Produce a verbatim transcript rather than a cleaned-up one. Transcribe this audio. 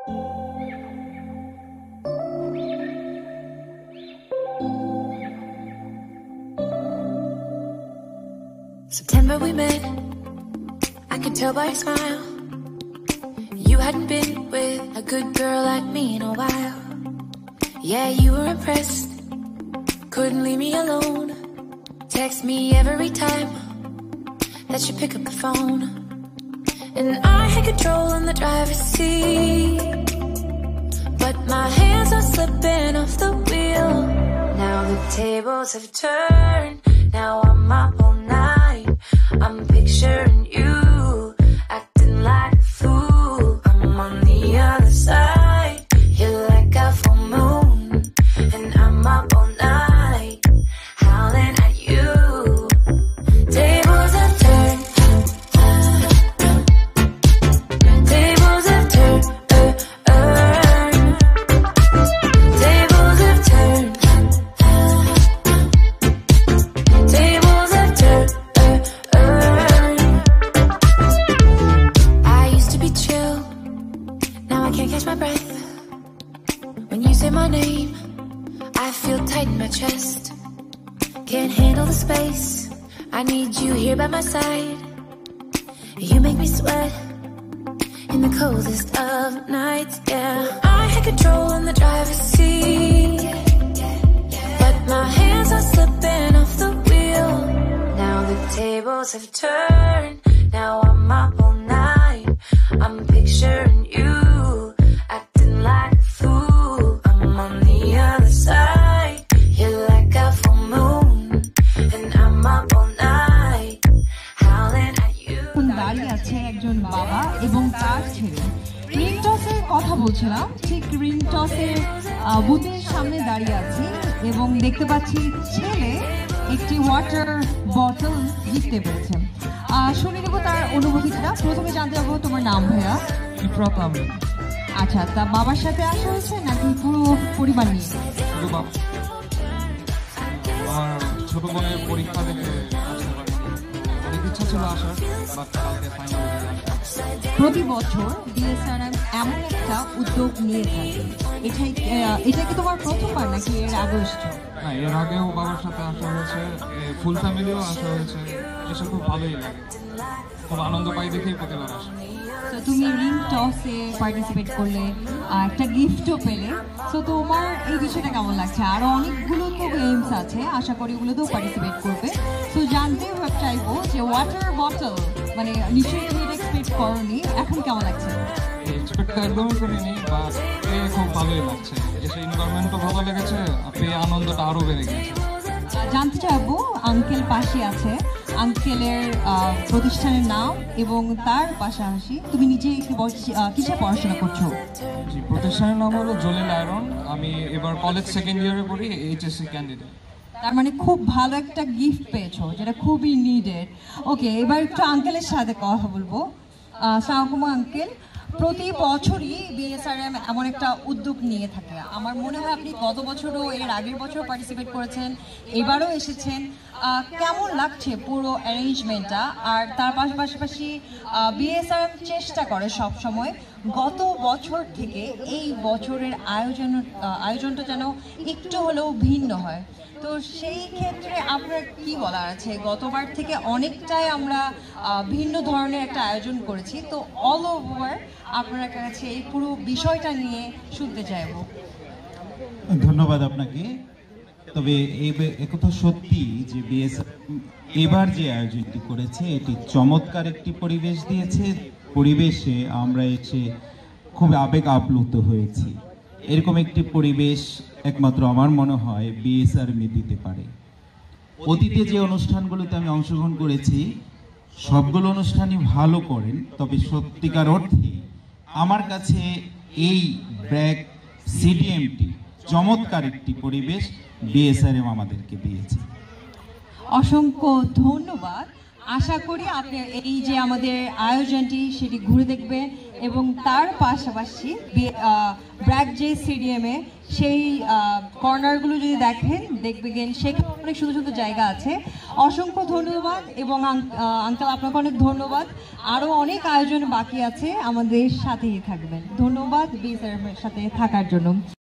September we met, I could tell by your smile. You hadn't been with a good girl like me in a while. Yeah, you were impressed, couldn't leave me alone. Text me every time that you pick up the phone. And I had control in the driver's seat, but my hands are slipping off the wheel. Now the tables have turned, now I'm up all night. I'm picturing you acting like a fool. I'm on the other side, you're like a full moon, and I'm up all night howling at you. Tables have turned, tables have turned, uh, uh. Tables have turned, tables have turned, uh, uh. I used to be chill, now I can't catch my breath. When you say my name, I feel tight in my chest. Can't handle the space, I need you here by my side. You make me sweat in the coldest of nights, yeah. I had control in the driver's seat, but my hands are slipping off the wheel. Now the tables have turned, now I'm up all night. I'm picturing you acting like a fool. I'm on the other side, you're like a full moon, and I'm up all night howling at you. দাঁড়িয়ে আছে একজন বাবা এবং তার ছেলে। Ring টসের কথা বলছিলাম, ঠিক রিং টসের বুথের সামনে দাঁড়িয়ে আছি এবং দেখতে পাচ্ছি ছেলে একটি ওয়াটার বটল জিততে পেরেছে। শুনে নেব তার অনুভূতিটা। প্রথমে জানতে পারবো তোমার নাম ভাইয়া? প্রথম। আচ্ছা, তা বাবার সাথে আসা হয়েছে নাকি পুরো পরিবার নিয়ে? আমার ছোট বোনের পরীক্ষা দেখে অনেক ইচ্ছা ছিল আসার, প্রতি বছর বিএসআরএম এমন একটা উদ্যোগ নিয়ে থাকে, এটাই এটা কি তোমার প্রথমবার নাকি এর আগে এসেছো? না, এর আগেও বাবার সাথে আসা হয়েছে, ফুল ফ্যামিলিও আসা হয়েছে। এসব খুব ভালোই লাগে, খুব আনন্দ পাই দেখেই প্রতিবার আসা। তো তুমি রিং টসে পার্টিসিপেট করলে, একটা গিফটও পেলে, তো তোমার এই বিষয়টা কেমন লাগছে? আরো অনেকগুলো তো গেমস আছে, আশা করি ওগুলোতেও পার্টিসিপেট করবে। তো জানতে চাইবো যে ওয়াটার বটল মানে নিশ্চয়ই তুমি এটা এক্সপেক্ট করোনি, এখন কেমন লাগছে? এক্সপেক্ট একদমই করিনি, বা পেয়ে খুব ভালোই লাগছে। এসে এনভায়রনমেন্টও ভালো লেগেছে, পেয়ে আনন্দটা আরও বেড়ে গেছে। জানতে চাইবো আঙ্কেল পাশে আছে, আঙ্কেলের প্রতিষ্ঠানের নাম এবং তার পাশাপাশি তুমি নিজে কিসে পড়াশোনা করছো? জি, প্রতিষ্ঠানের নাম হলো জলিল আয়রন। আমি এবার কলেজ সেকেন্ড ইয়ারে পড়ি, এইচএসসি ক্যান্ডিডেট। তার মানে খুব ভালো একটা গিফট পেয়েছো, যেটা খুবই নিডেড। ওকে, এবার একটু আঙ্কেলের সাথে কথা বলবো। আসসালামু আলাইকুম আঙ্কেল, প্রতি বছরই বিএসআরএম এমন একটা উদ্যোগ নিয়ে থাকে। আমার মনে হয় আপনি গত বছরও এর আগের বছর পার্টিসিপেট করেছেন, এবারও এসেছেন। কেমন লাগছে পুরো অ্যারেঞ্জমেন্টটা? আর তার পাশাপাশি বিএসআরএম চেষ্টা করে সব সময় গত বছর থেকে এই বছরের আয়োজন আয়োজনটা যেন একটু হলেও ভিন্ন হয়। তো সেই ক্ষেত্রে আপনার কি বলার আছে? গতবার থেকে অনেকটাই আমরা ভিন্ন ধরনের একটা আয়োজন করেছি, তো অল ওভার আপনার কাছে এই পুরো বিষয়টা নিয়ে শুনতে চাইব। ধন্যবাদ আপনাকে। তবে এই একথা সত্যি যে বিএসআরএম এবার যে আয়োজনটি করেছে এটি চমৎকার একটি পরিবেশ দিয়েছে। পরিবেশে আমরা এসে খুব আবেগ আপ্লুত হয়েছি। এরকম একটি পরিবেশ একমাত্র আমার মনে হয় বিএসআরএম দিতে পারে। অতীতে যে অনুষ্ঠানগুলোতে আমি অংশগ্রহণ করেছি সবগুলো অনুষ্ঠানই ভালো করেন, তবে সত্যিকার অর্থে আমার কাছে এই ব্র্যাক সিডিএমটি চমৎকার একটি পরিবেশ বিএসআরএম আমাদেরকে দিয়েছে। অসংখ্য ধন্যবাদ। আশা করি আপনি এই যে আমাদের আয়োজনটি সেটি ঘুরে দেখবেন এবং তার পাশাপাশি ব্র্যাক জে স্টেডিয়ামে সেই কর্নারগুলো যদি দেখেন দেখবেন সেখানে অনেক সুন্দর সুন্দর জায়গা আছে। অসংখ্য ধন্যবাদ এবং আঙ্কেল আপনাকে অনেক ধন্যবাদ। আরও অনেক আয়োজন বাকি আছে, আমাদের সাথেই থাকবেন। ধন্যবাদ বিএসআরএম এর সাথে থাকার জন্য।